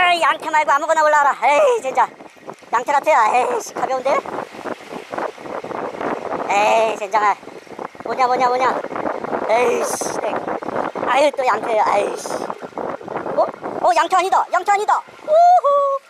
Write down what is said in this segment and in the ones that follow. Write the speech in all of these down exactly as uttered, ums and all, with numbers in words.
아, 양태 말고 아무거나 올라와라. 에이, 진짜. 양태 같아. 에이, 가벼운데? 에이, 젠장아. 뭐냐, 뭐냐, 뭐냐. 에이씨, 네. 아유, 또 양태야. 아이씨. 어? 어, 양태 아니다. 양태 아니다. 우후.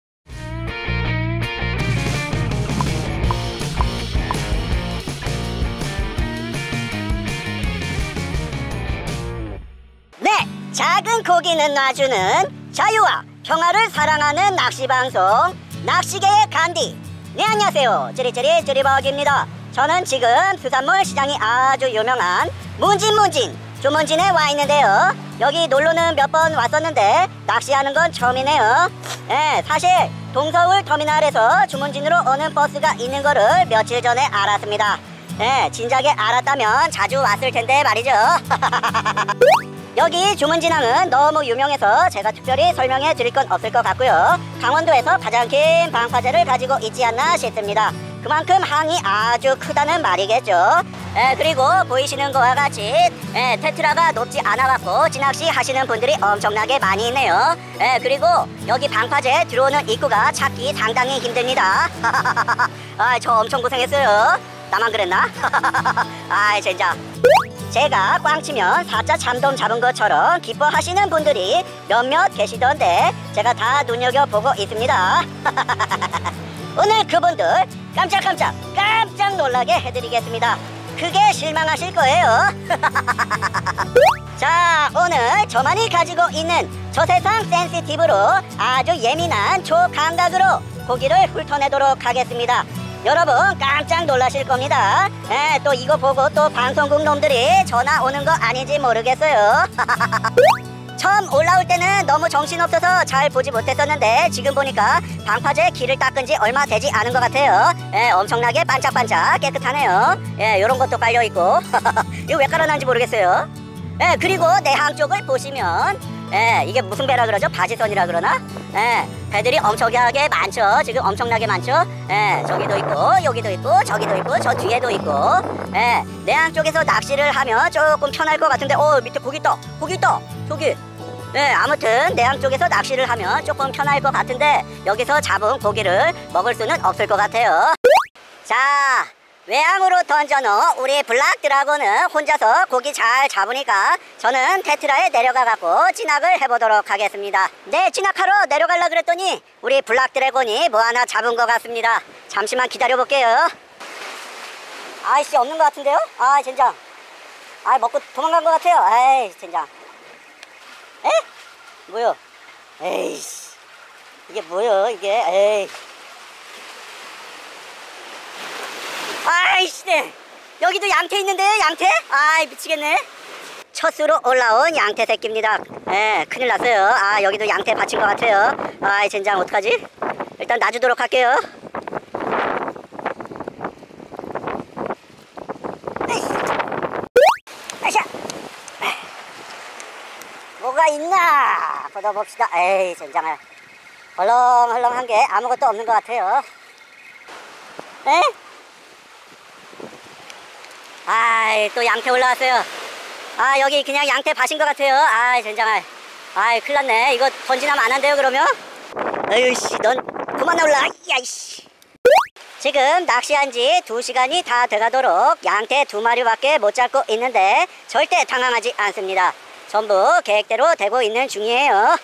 네, 작은 고기는 놔주는 자유와 평화를 사랑하는 낚시방송 낚시계의 간디. 네, 안녕하세요. 찌리찌리 찌리버기입니다. 저는 지금 수산물 시장이 아주 유명한 문진문진 주문진에 와 있는데요. 여기 놀러는 몇 번 왔었는데 낚시하는 건 처음이네요. 네, 사실 동서울 터미널에서 주문진으로 오는 버스가 있는 거를 며칠 전에 알았습니다. 네, 진작에 알았다면 자주 왔을 텐데 말이죠. 여기 주문진항은 너무 유명해서 제가 특별히 설명해 드릴 건 없을 것 같고요. 강원도에서 가장 긴 방파제를 가지고 있지 않나 싶습니다. 그만큼 항이 아주 크다는 말이겠죠. 에, 그리고 보이시는 거와 같이 에, 테트라가 높지 않아갖고 찌낚시 하시는 분들이 엄청나게 많이 있네요. 에, 그리고 여기 방파제 들어오는 입구가 찾기 상당히 힘듭니다. 아, 저 엄청 고생했어요. 나만 그랬나? 아이, 진짜. 제가 꽝치면 사자 참돔 잡은 것처럼 기뻐하시는 분들이 몇몇 계시던데 제가 다 눈여겨보고 있습니다. 오늘 그분들 깜짝깜짝 깜짝 놀라게 해드리겠습니다. 크게 실망하실 거예요. 자, 오늘 저만이 가지고 있는 초세상 센시티브로 아주 예민한 초감각으로 고기를 훑어내도록 하겠습니다. 여러분 깜짝 놀라실 겁니다. 에, 또 이거 보고 또 방송국 놈들이 전화 오는 거 아닌지 모르겠어요. 처음 올라올 때는 너무 정신없어서 잘 보지 못했었는데 지금 보니까 방파제 길을 닦은 지 얼마 되지 않은 것 같아요. 에, 엄청나게 반짝반짝 깨끗하네요. 예, 요런 것도 깔려있고. 이거 왜 깔아놨는지 모르겠어요. 예, 그리고 내항 쪽을 보시면 예, 이게 무슨 배라 그러죠? 바지선이라 그러나? 예, 배들이 엄청나게 많죠. 지금 엄청나게 많죠. 예, 저기도 있고 여기도 있고 저기도 있고 저 뒤에도 있고. 예, 내항 쪽에서 낚시를 하면 조금 편할 것 같은데 어, 밑에 고기 있다. 고기 있다. 저기. 예, 아무튼 내항 쪽에서 낚시를 하면 조금 편할 것 같은데 여기서 잡은 고기를 먹을 수는 없을 것 같아요. 자, 외항으로 던져놓은 우리 블락 드라곤은 혼자서 고기 잘 잡으니까 저는 테트라에 내려가갖고 진학을 해보도록 하겠습니다. 네, 진학하러 내려가려 그랬더니 우리 블락 드래곤이 뭐 하나 잡은 것 같습니다. 잠시만 기다려볼게요. 아이씨, 없는 것 같은데요? 아, 젠장. 아, 먹고 도망간 것 같아요. 아이, 젠장. 에? 뭐요? 에이씨, 이게 뭐요 이게? 에이. 아이씨, 네. 여기도 양태 있는데요, 양태? 아이, 미치겠네. 첫수로 올라온 양태 새끼입니다. 예, 큰일 났어요. 아, 여기도 양태 받친 것 같아요. 아이, 젠장, 어떡하지? 일단 놔주도록 할게요. 아이샤. 뭐가 있나? 보다 봅시다. 에이, 젠장을. 헐렁헐렁한 게 아무것도 없는 것 같아요. 에? 아이, 또 양태 올라왔어요. 아, 여기 그냥 양태 밭인 것 같아요. 아이, 젠장아. 아이, 큰일 났네. 이거 던지나면 안 한대요, 그러면? 아유씨, 넌 그만 올라. 야이씨. 지금 낚시한 지 두 시간이 다 돼가도록 양태 두 마리밖에 못 잡고 있는데 절대 당황하지 않습니다. 전부 계획대로 되고 있는 중이에요.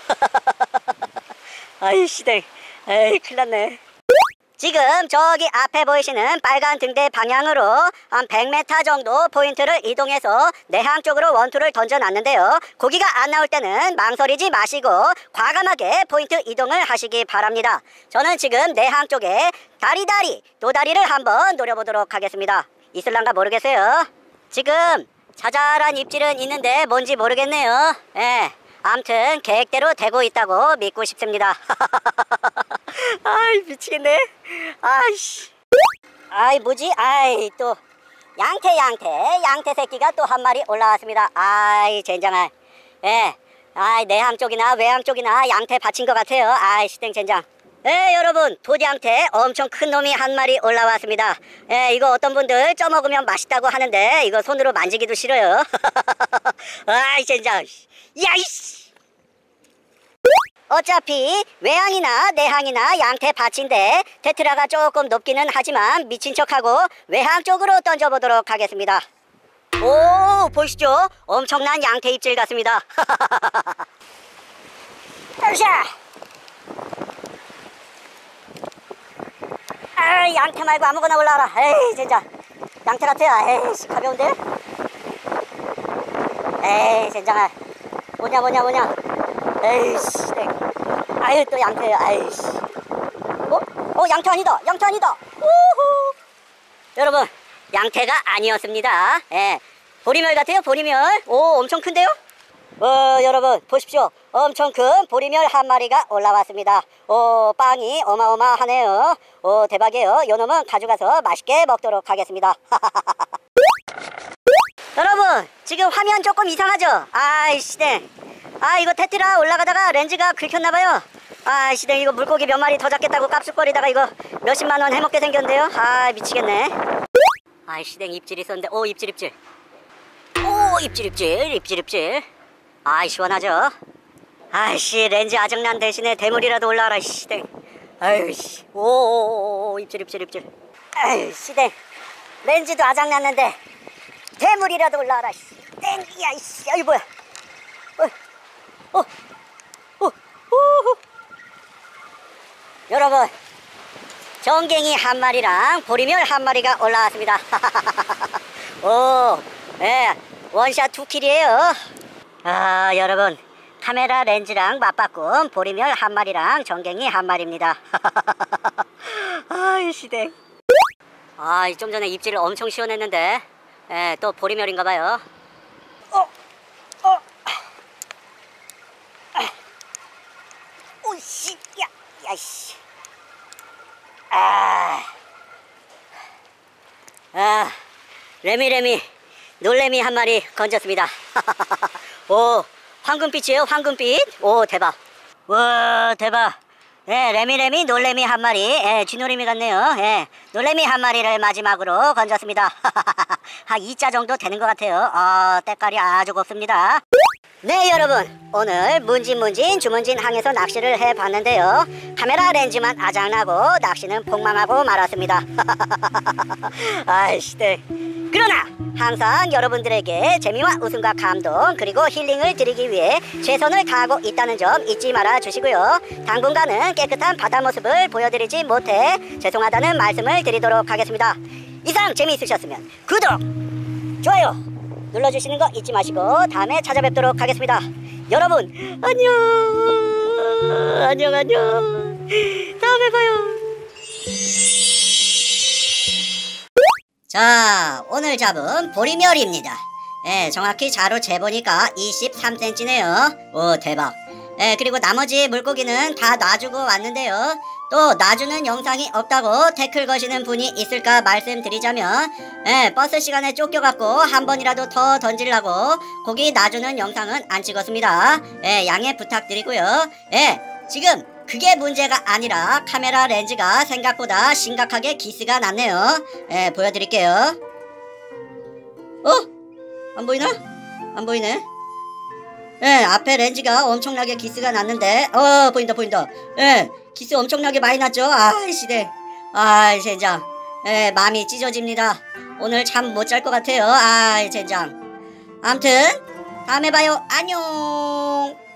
아이씨, 네. 에이, 큰일 났네. 지금 저기 앞에 보이시는 빨간 등대 방향으로 한 백 미터 정도 포인트를 이동해서 내항 쪽으로 원투를 던져놨는데요. 고기가 안 나올 때는 망설이지 마시고 과감하게 포인트 이동을 하시기 바랍니다. 저는 지금 내항 쪽에 다리다리 도다리를 한번 노려보도록 하겠습니다. 있을란가 모르겠어요. 지금 자잘한 입질은 있는데 뭔지 모르겠네요. 예. 암튼 계획대로 되고 있다고 믿고 싶습니다. 아이, 미치겠네. 아이씨. 아이, 뭐지? 아이, 또 양태 양태 양태 새끼가 또 한 마리 올라왔습니다. 아이, 젠장아. 예. 아이, 내항 쪽이나 외항 쪽이나 양태 받친 것 같아요. 아이, 시댕 젠장. 예, 여러분, 도디양태 엄청 큰 놈이 한 마리 올라왔습니다. 예, 이거 어떤 분들 쪄먹으면 맛있다고 하는데 이거 손으로 만지기도 싫어요. 아이, 젠장. 야이씨. 어차피 외항이나 내항이나 양태 받치인데 테트라가 조금 높기는 하지만 미친 척하고 외항 쪽으로 던져보도록 하겠습니다. 오, 보시죠. 엄청난 양태 입질 같습니다. 으쌰! 아, 양태 말고 아무거나 올라와라. 에이, 진짜. 양태라트야. 에이씨, 가벼운데? 에이, 젠장아. 뭐냐, 뭐냐, 뭐냐. 에이씨, 네. 아유, 또 양태야. 아이씨. 어? 어, 양태 아니다. 양태 아니다. 우후. 여러분, 양태가 아니었습니다. 예. 보리멸 같아요, 보리멸. 오, 엄청 큰데요? 어, 여러분, 보십시오. 엄청 큰 보리멸 한 마리가 올라왔습니다. 오, 빵이 어마어마하네요. 오, 대박이에요. 요 놈은 가져가서 맛있게 먹도록 하겠습니다. 여러분, 지금 화면 조금 이상하죠? 아이씨, 네. 아, 이거 테트라 올라가다가 렌즈가 긁혔나봐요. 아이씨, 네. 이거 물고기 몇 마리 더 잡겠다고 깝죽거리다가 이거 몇십만원 해먹게 생겼는데요. 아, 미치겠네. 아이씨, 네. 입질 있었는데. 오, 입질, 입질. 오, 입질, 입질, 입질, 입질. 아이, 시원하죠? 아이씨, 렌즈 아정난 대신에 대물이라도 올라와라, 씨, 땡. 아유씨, 오오오오, 입질, 입질, 입질. 아유씨, 땡. 렌즈도 아작났는데, 대물이라도 올라와라, 씨. 땡, 야, 이씨, 아유, 뭐야. 어, 어, 어, 어, 여러분, 정갱이 한 마리랑 보리멸 한 마리가 올라왔습니다. 오, 예, 원샷 투킬이에요. 아, 여러분, 카메라 렌즈랑 맞바꾼 보리멸 한 마리랑 정갱이 한 마리입니다. 아이, 시댁. 아, 좀 전에 입질을 엄청 시원했는데, 예, 또 보리멸인가봐요. 어, 어, 오씨, 야, 야, 씨. 아, 아, 레미레미, 놀래미 한 마리 건졌습니다. 오, 황금빛이에요, 황금빛. 오, 대박. 와, 대박. 예, 레미레미, 놀래미 한 마리. 예, 쥐노래미 같네요. 예, 놀래미 한 마리를 마지막으로 건졌습니다. 한 이 자 정도 되는 것 같아요. 아, 때깔이 아주 곱습니다. 네, 여러분, 오늘 문진문진 주문진 항에서 낚시를 해봤는데요. 카메라 렌즈만 아작나고 낚시는 폭망하고 말았습니다. 아이씨, 네. 그러나 항상 여러분들에게 재미와 웃음과 감동 그리고 힐링을 드리기 위해 최선을 다하고 있다는 점 잊지 말아 주시고요. 당분간은 깨끗한 바다 모습을 보여드리지 못해 죄송하다는 말씀을 드리도록 하겠습니다. 이상 재미있으셨으면 구독, 좋아요 눌러주시는 거 잊지 마시고 다음에 찾아뵙도록 하겠습니다. 여러분 안녕, 안녕, 안녕. 다음에 봐요. 자, 오늘 잡은 보리멸입니다. 예, 정확히 자로 재보니까 이십삼 센티미터네요. 오, 대박. 예, 그리고 나머지 물고기는 다 놔주고 왔는데요. 또 놔주는 영상이 없다고 태클 거시는 분이 있을까 말씀드리자면, 예, 버스 시간에 쫓겨갖고 한 번이라도 더 던지려고 고기 놔주는 영상은 안 찍었습니다. 예, 양해 부탁드리고요. 예, 지금 그게 문제가 아니라 카메라 렌즈가 생각보다 심각하게 기스가 났네요. 예, 보여드릴게요. 어? 안 보이나? 안 보이네. 예, 앞에 렌즈가 엄청나게 기스가 났는데, 어, 보인다, 보인다. 예, 기스 엄청나게 많이 났죠? 아이씨, 네. 아이, 젠장. 예, 마음이 찢어집니다. 오늘 잠 못 잘 것 같아요. 아이, 젠장. 암튼, 다음에 봐요. 안녕.